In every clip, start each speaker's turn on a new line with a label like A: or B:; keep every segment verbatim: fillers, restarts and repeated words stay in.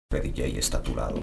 A: Freddy J está a tu lado.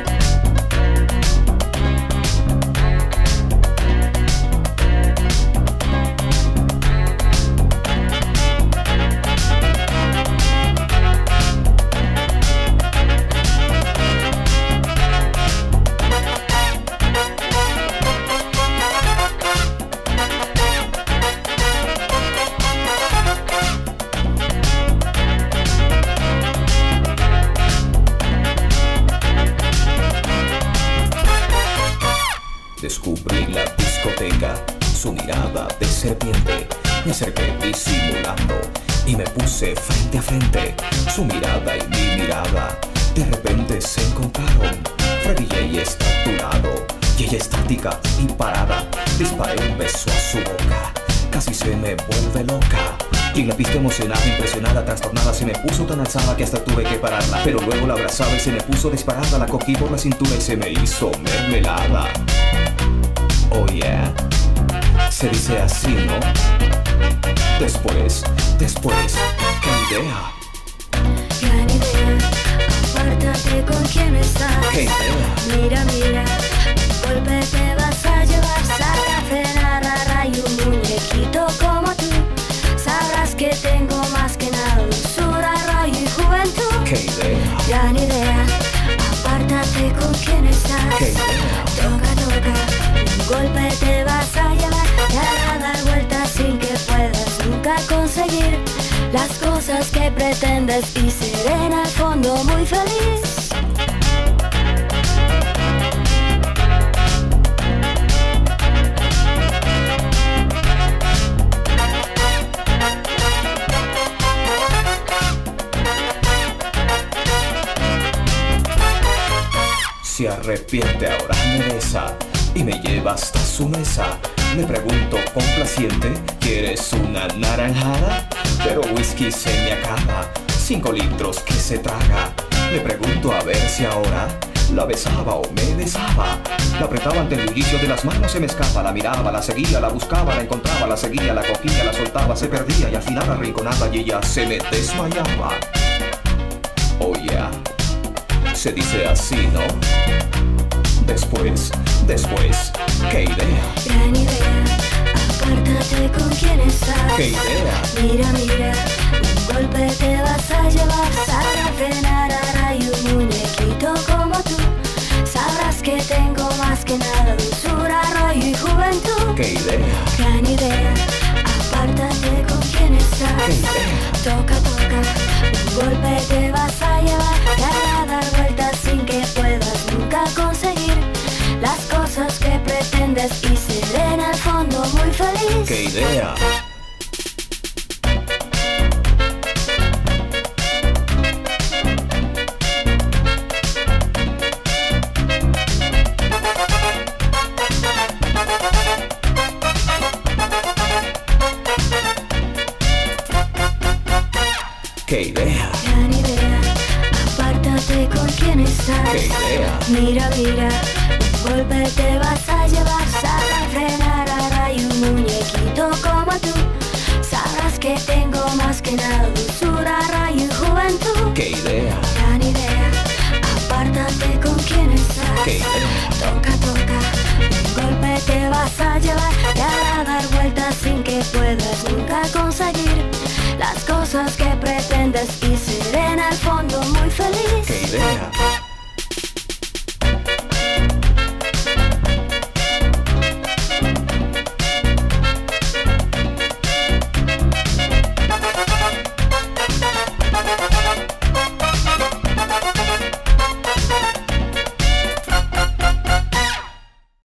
A: Descubrí la discoteca, su mirada de serpiente. Me acerqué disimulando y me puse frente a frente. Su mirada y mi mirada de repente se encontraron. Freddy J está a tu lado y ella estática y parada. Disparé un beso a su boca, casi se me vuelve loca. Y en la pista emocionada, impresionada, trastornada, se me puso tan alzada que hasta tuve que pararla. Pero luego la abrazaba y se me puso disparada. La cogí por la cintura y se me hizo mermelada. Oh yeah, se dice así, ¿no? Después, después, ¿qué idea?
B: Gran idea, apártate con quien estás.
A: ¿Qué idea?
B: Mira, mira, un golpe te vas a llevar. Sal a cenar a rayo un muñequito como tú. Sabrás que tengo más que nada dulzura, rollo y juventud.
A: ¿Qué idea?
B: Gran idea, apártate con quien estás.
A: ¿Qué idea?
B: Toca, toca, un golpe te vas a llevar. Te hará dar vueltas sin que puedas nunca conseguir las cosas que pretendes y ser en el fondo muy feliz.
A: Se arrepiente, ahora me besa y me lleva hasta su mesa. Le pregunto complaciente, ¿quieres una naranjada? Pero whisky se me acaba, cinco litros que se traga. Le pregunto a ver si ahora la besaba o me besaba. La apretaba ante el bullicio de las manos, se me escapa. La miraba, la seguía, la buscaba, la encontraba, la seguía, la cogía, la soltaba, se perdía y al final arrinconaba y ella se me desmayaba. Oh yeah, se dice así, ¿no? Después, después, ¿qué idea?
B: Gran idea, apártate con quien estás.
A: ¿Qué idea?
B: Mira, mira, un golpe te vas a llevar. Sal a cenar a y un muñequito como tú. Sabrás que tengo más que nada dulzura, rollo y juventud.
A: ¿Qué idea?
B: Gran idea, apártate con quien estás.
A: ¿Qué idea?
B: Toca, toca, un golpe te vas a llevar. Te hará dar vueltas sin que puedas nunca conseguir las cosas que pretendes y ser en el fondo muy feliz.
A: ¿Qué idea? ¿Qué idea?
B: Gran idea, apártate con quien estás.
A: ¿Qué idea?
B: Mira, mira, un golpe te vas a llevar. Sal a frenar ahora y un muñequito como tú. Sabrás que tengo más que nada dulzura, rayo y juventud.
A: ¿Qué idea?
B: Gran idea, apártate con quien estás.
A: ¿Qué idea?
B: Toca, toca, un golpe te vas a llevar. Te hará dar vueltas sin que puedas nunca conseguir las cosas que pretendes y ser en el fondo muy feliz.
A: ¿Qué idea?